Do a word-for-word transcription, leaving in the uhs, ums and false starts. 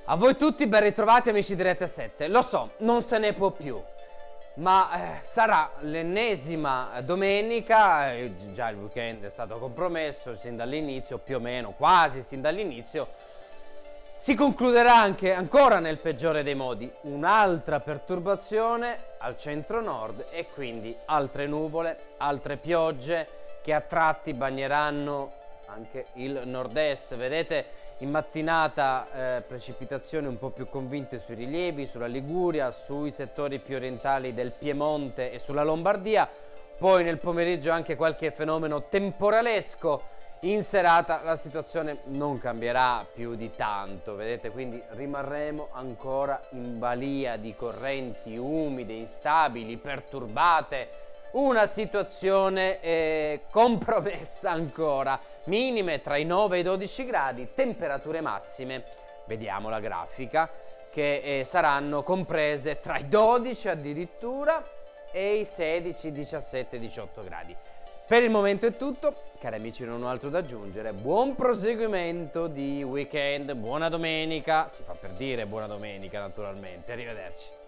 A voi tutti ben ritrovati amici di Rete sette. Lo so, non se ne può più, ma eh, sarà l'ennesima domenica, eh, già il weekend è stato compromesso sin dall'inizio, più o meno, quasi sin dall'inizio. Si concluderà anche, ancora nel peggiore dei modi, un'altra perturbazione al centro-nord e quindi altre nuvole, altre piogge che a tratti bagneranno anche il nord-est. Vedete in mattinata eh, precipitazioni un po' più convinte sui rilievi, sulla Liguria, sui settori più orientali del Piemonte e sulla Lombardia. Poi nel pomeriggio anche qualche fenomeno temporalesco. In serata la situazione non cambierà più di tanto, vedete, quindi rimarremo ancora in balia di correnti umide, instabili, perturbate, una situazione eh, compromessa ancora, minime tra i nove e i dodici gradi, temperature massime, vediamo la grafica, che eh, saranno comprese tra i dodici addirittura e i sedici, diciassette, diciotto gradi. Per il momento è tutto, cari amici, non ho altro da aggiungere. Buon proseguimento di weekend, buona domenica, si fa per dire buona domenica naturalmente, arrivederci.